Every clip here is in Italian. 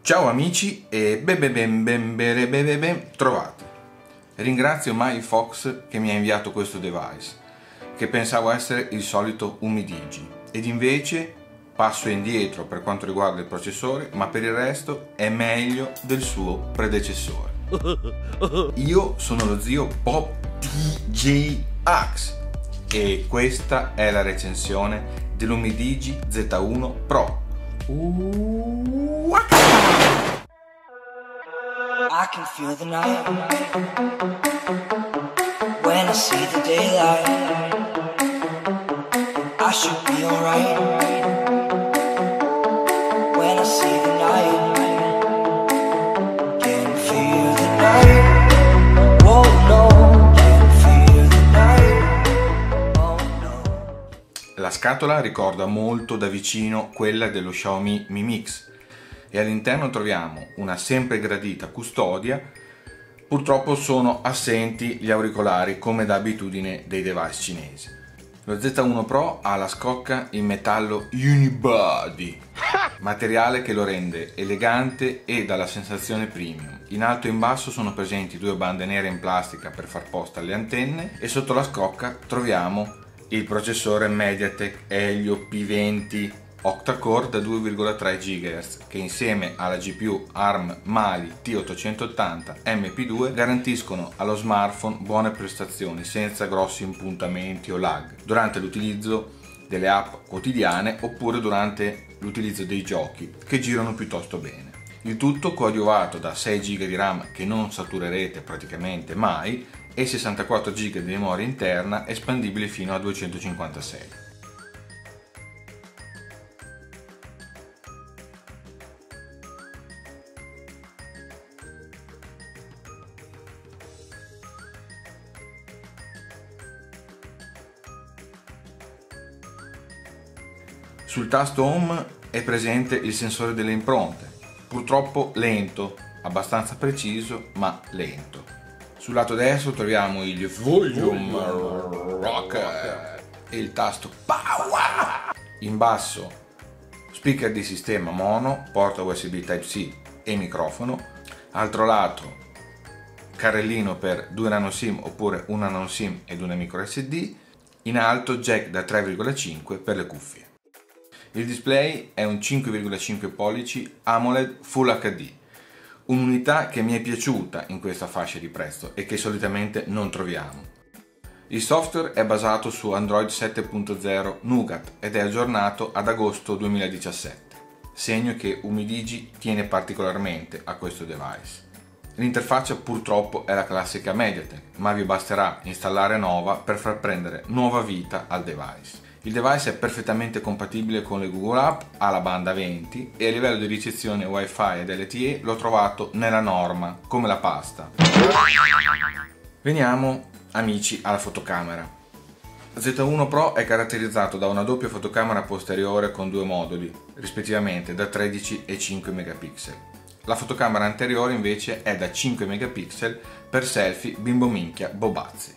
Ciao amici e ben trovati. Ringrazio MyFox che mi ha inviato questo device, che pensavo essere il solito umidigi, ed invece passo indietro per quanto riguarda il processore, ma per il resto è meglio del suo predecessore. Io sono lo zio Pop DJ Axe e questa è la recensione dell'Umidigi Z1 Pro. I can feel the night when I see the daylight. I should be alright when I see the night. Can feel the night. Oh no, can feel the night. Oh no. La scatola ricorda molto da vicino quella dello Xiaomi Mi Mix e all'interno troviamo una sempre gradita custodia. Purtroppo sono assenti gli auricolari come da abitudine dei device cinesi. Lo Z1 Pro ha la scocca in metallo unibody, materiale che lo rende elegante e dà la sensazione premium. In alto e in basso sono presenti due bande nere in plastica per far posto alle antenne e sotto la scocca troviamo il processore MediaTek Helio P20 octa-core da 2,3 GHz che insieme alla GPU ARM Mali T880 MP2 garantiscono allo smartphone buone prestazioni senza grossi impuntamenti o lag durante l'utilizzo delle app quotidiane oppure durante l'utilizzo dei giochi che girano piuttosto bene. Il tutto coadiuvato da 6 GB di RAM che non saturerete praticamente mai e 64 GB di memoria interna espandibili fino a 256. Sul tasto Home è presente il sensore delle impronte, purtroppo lento, abbastanza preciso ma lento. Sul lato destro troviamo il Volume Rocker e il tasto Power. In basso speaker di sistema mono, porta USB Type-C e microfono. Altro lato carrellino per 2 nano SIM oppure un nano SIM ed una micro SD. In alto jack da 3,5 per le cuffie. Il display è un 5,5 pollici AMOLED Full HD, un'unità che mi è piaciuta in questa fascia di prezzo e che solitamente non troviamo. Il software è basato su Android 7.0 Nougat ed è aggiornato ad agosto 2017, segno che Umidigi tiene particolarmente a questo device. L'interfaccia purtroppo è la classica MediaTek, ma vi basterà installare Nova per far prendere nuova vita al device. Il device è perfettamente compatibile con le Google App, ha la banda 20 e a livello di ricezione Wi-Fi ed LTE l'ho trovato nella norma, come la pasta. Veniamo, amici, alla fotocamera. Z1 Pro è caratterizzato da una doppia fotocamera posteriore con due moduli, rispettivamente da 13 e 5 megapixel. La fotocamera anteriore invece è da 5 megapixel per selfie bimbo minchia bobazzi.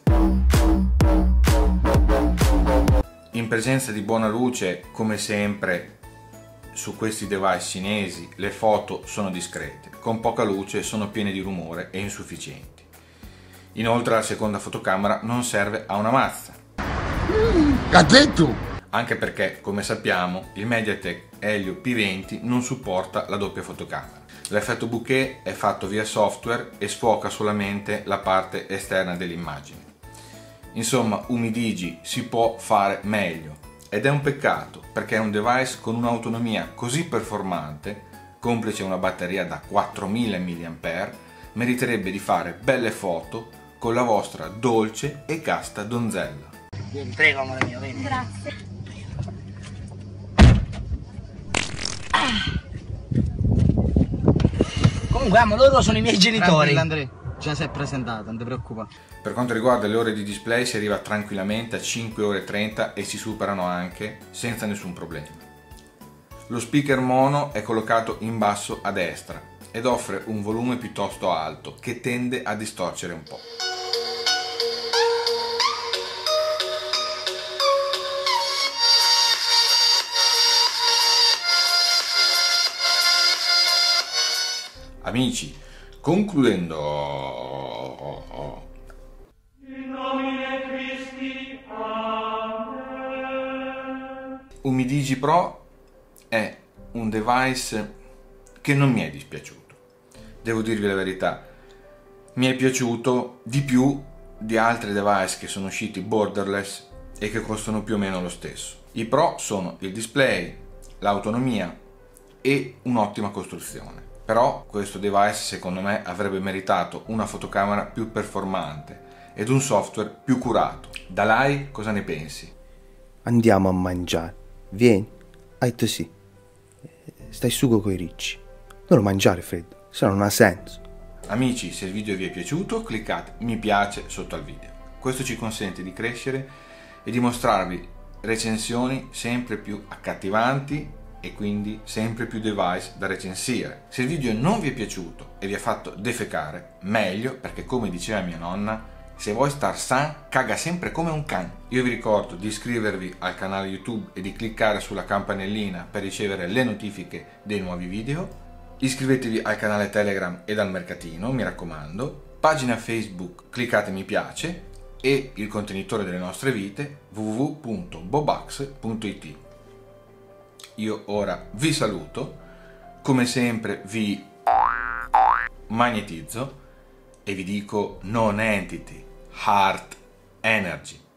In presenza di buona luce, come sempre su questi device cinesi, le foto sono discrete, con poca luce sono piene di rumore e insufficienti. Inoltre la seconda fotocamera non serve a una mazza. Cazzetto! Anche perché, come sappiamo, il MediaTek Helio P20 non supporta la doppia fotocamera. L'effetto bokeh è fatto via software e sfoca solamente la parte esterna dell'immagine. Insomma, Umidigi si può fare meglio ed è un peccato perché è un device con un'autonomia così performante, complice una batteria da 4000 mAh, meriterebbe di fare belle foto con la vostra dolce e casta donzella. Vieni, prego amore mio, vieni. Grazie. Comunque amo, loro sono i miei genitori. Andrea, già si è presentato, non ti preoccupare. Per quanto riguarda le ore di display si arriva tranquillamente a 5 ore e 30 e si superano anche senza nessun problema. Lo speaker mono è collocato in basso a destra ed offre un volume piuttosto alto che tende a distorcere un po'. Amici, concludendo, un Mi Digi Pro è un device che non mi è dispiaciuto. Devo dirvi la verità, mi è piaciuto di più di altri device che sono usciti borderless e che costano più o meno lo stesso. I pro sono il display, l'autonomia e un'ottima costruzione. Però questo device secondo me avrebbe meritato una fotocamera più performante ed un software più curato. Dalai, cosa ne pensi? Andiamo a mangiare. Vieni. Hai detto sì. Stai sugo coi ricci. Non lo mangiare freddo, se no non ha senso. Amici, se il video vi è piaciuto, cliccate mi piace sotto al video. Questo ci consente di crescere e di mostrarvi recensioni sempre più accattivanti e quindi sempre più device da recensire. Se il video non vi è piaciuto e vi ha fatto defecare, meglio, perché come diceva mia nonna, se vuoi star san, caga sempre come un can. Io vi ricordo di iscrivervi al canale YouTube e di cliccare sulla campanellina per ricevere le notifiche dei nuovi video. Iscrivetevi al canale Telegram ed al mercatino, mi raccomando. Pagina Facebook, cliccate mi piace e il contenitore delle nostre vite www.bobax.it. Io ora vi saluto, come sempre vi magnetizzo e vi dico non entity, heart energy.